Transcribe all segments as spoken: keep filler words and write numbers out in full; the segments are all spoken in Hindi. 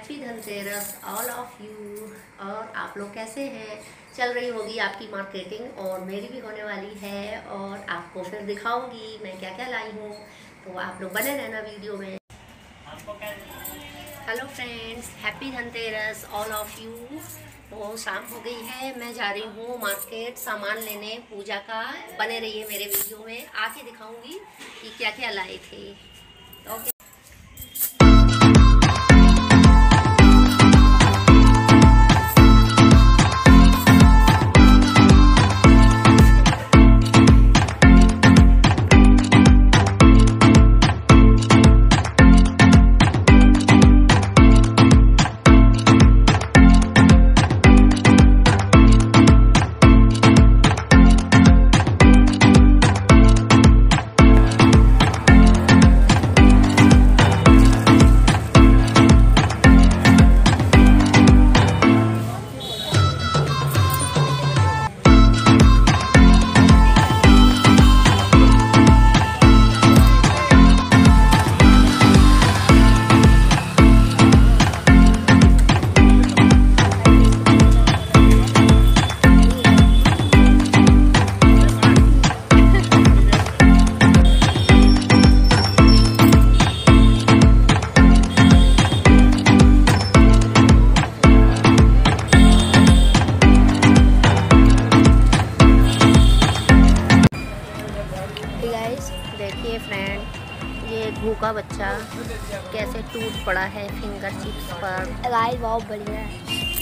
Happy Dhanteras all of you. और आप लोग कैसे हैं? चल रही होगी आपकी मार्केटिंग और मेरी भी होने वाली है, और आपको फिर दिखाऊंगी मैं क्या क्या लाई हूँ, तो आप लोग बने रहना वीडियो में। Hello friends, happy Dhanteras all of you. तो शाम हो गई है, मैं जा रही हूँ मार्केट सामान लेने पूजा का। बने रहिए मेरे वीडियो में, आके दिखाऊंगी कि क्या क्या लाए थे। ओके। देखिए फ्रेंड, ये भूखा बच्चा कैसे टूट पड़ा है फिंगर चिप्स पर। गाइस बहुत बढ़िया है।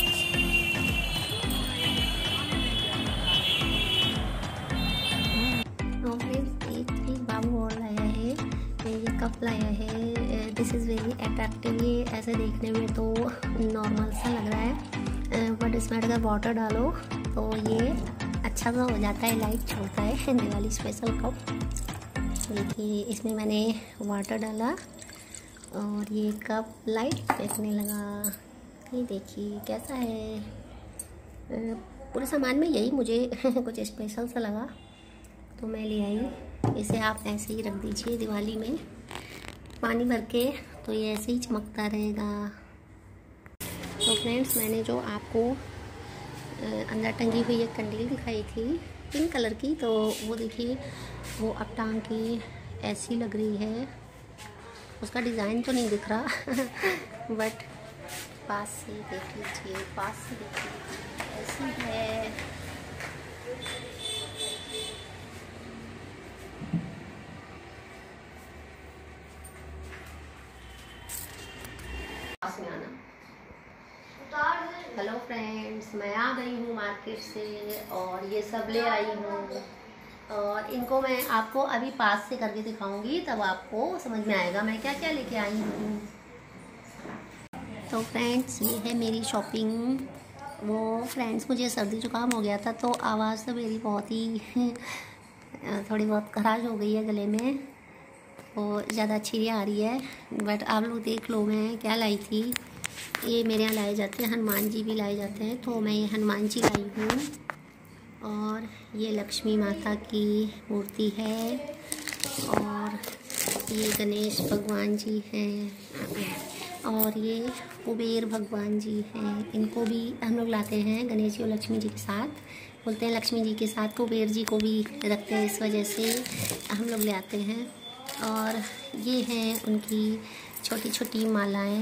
बाबू और लाया है, ये कप लाया है। This is very attractive. ये ऐसे देखने में तो नॉर्मल सा लग रहा है, बट इसमें अगर वाटर डालो तो ये अच्छा सा हो जाता है, लाइट छोड़ता है। Diwali special cup. देखिए इसमें मैंने वाटर डाला और ये कप लाइट फेंकने लगा। ये देखिए कैसा है। पूरे सामान में यही मुझे कुछ स्पेशल सा लगा तो मैं ले आई। इसे आप ऐसे ही रख दीजिए दिवाली में पानी भर के, तो ये ऐसे ही चमकता रहेगा। तो फ्रेंड्स, मैंने जो आपको अंदर टंगी हुई एक कंडील दिखाई थी पिंक कलर की, तो वो देखिए वो अब टांग की ऐसी लग रही है। उसका डिज़ाइन तो नहीं दिख रहा बट पास से देख लीजिए, पास से देख लीजिए ऐसी है। पास में आना। हेलो फ्रेंड्स, मैं आ गई हूँ मार्केट से और ये सब ले आई हूँ, और इनको मैं आपको अभी पास से करके दिखाऊंगी, तब आपको समझ में आएगा मैं क्या क्या लेके आई हूँ। तो फ्रेंड्स, ये है मेरी शॉपिंग। वो फ्रेंड्स, मुझे सर्दी जुकाम हो गया था तो आवाज़ तो मेरी बहुत ही थोड़ी बहुत खराश हो गई है गले में, वो ज़्यादा अच्छी आ रही है। बट आप लोग देख लो मैं क्या लाई थी। ये मेरे यहाँ लाए जाते हैं, हनुमान जी भी लाए जाते हैं, तो मैं ये हनुमान जी लाई हूँ। और ये लक्ष्मी माता की मूर्ति है, और ये गणेश भगवान जी हैं, और ये कुबेर भगवान जी हैं। इनको भी हम लोग लाते हैं गणेश जी और लक्ष्मी जी के साथ। बोलते हैं लक्ष्मी जी के साथ कुबेर जी को भी रखते हैं, इस वजह से हम लोग ले आते हैं। और ये हैं उनकी छोटी छोटी मालाएं,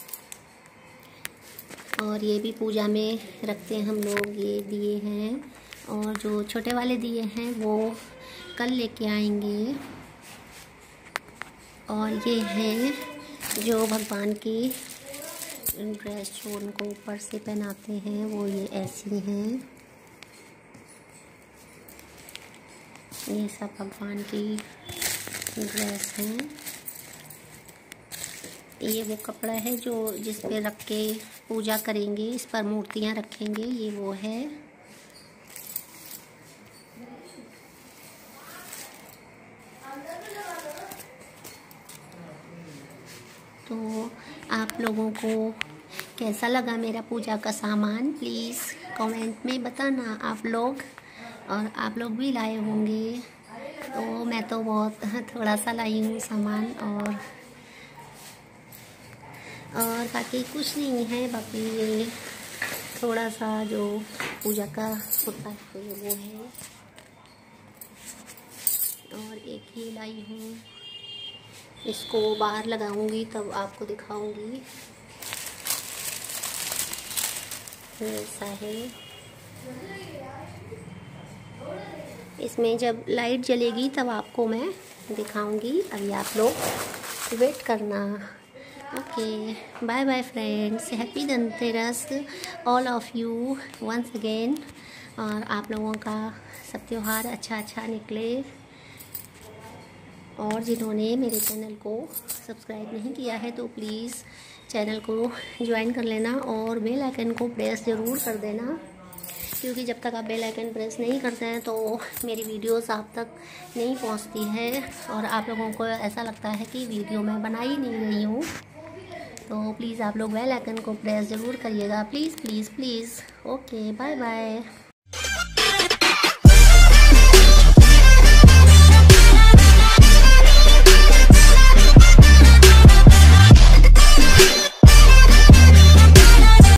और ये भी पूजा में रखते हैं हम लोग। ये दिए हैं, और जो छोटे वाले दिए हैं वो कल लेके आएंगे। और ये हैं जो भगवान की ड्रेस जो उनको ऊपर से पहनाते हैं, वो ये ऐसी हैं। ये सब भगवान की ड्रेस हैं। ये वो कपड़ा है जो जिस पे रख के पूजा करेंगे, इस पर मूर्तियाँ रखेंगे, ये वो है। तो आप लोगों को कैसा लगा मेरा पूजा का सामान, प्लीज़ कमेंट में बताना आप लोग। और आप लोग भी लाए होंगे, तो मैं तो बहुत थोड़ा सा लाई हूँ सामान। और और बाकी कुछ नहीं है। बाकी ये थोड़ा सा जो पूजा का होता है वो है, और एक ही लाई हूँ, इसको बाहर लगाऊंगी तब आपको दिखाऊंगी। ऐसा है, इसमें जब लाइट जलेगी तब आपको मैं दिखाऊंगी। अभी आप लोग वेट करना। Okay, bye bye friends, happy Dhanteras all of you once again. और आप लोगों का सब त्यौहार अच्छा अच्छा निकले। और जिन्होंने मेरे चैनल को सब्सक्राइब नहीं किया है तो प्लीज़ चैनल को ज्वाइन कर लेना और बेल आइकन को प्रेस ज़रूर कर देना, क्योंकि जब तक आप बेल आइकन प्रेस नहीं करते हैं तो मेरी वीडियोस आप तक नहीं पहुंचती है और आप लोगों को ऐसा लगता है कि वीडियो मैं बना ही नहीं रही हूँ। तो प्लीज़ आप लोग बेल आइकन को प्रेस ज़रूर करिएगा, please please please. Okay, bye bye.